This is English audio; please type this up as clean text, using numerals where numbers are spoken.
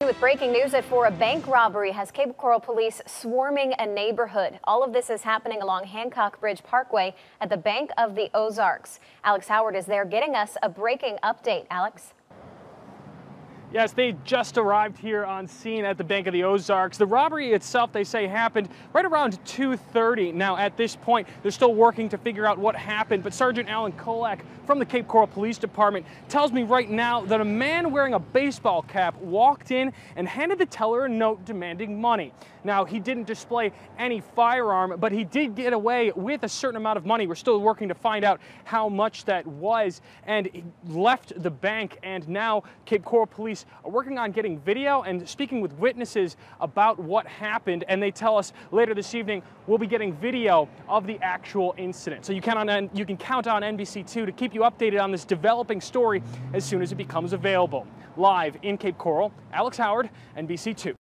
With breaking news at 4, a bank robbery has Cape Coral police swarming a neighborhood. All of this is happening along Hancock Bridge Parkway at the Bank of the Ozarks. Alex Howard is there getting us a breaking update. Alex? Yes, they just arrived here on scene at the Bank of the Ozarks. The robbery itself, they say, happened right around 2:30. Now, at this point, they're still working to figure out what happened, but Sergeant Alan Kolak from the Cape Coral Police Department tells me right now that a man wearing a baseball cap walked in and handed the teller a note demanding money. Now, he didn't display any firearm, but he did get away with a certain amount of money. We're still working to find out how much that was, and he left the bank, and now Cape Coral Police are working on getting video and speaking with witnesses about what happened, and they tell us later this evening we'll be getting video of the actual incident. So you can count on NBC2 to keep you updated on this developing story as soon as it becomes available. Live in Cape Coral, Alex Howard, NBC2.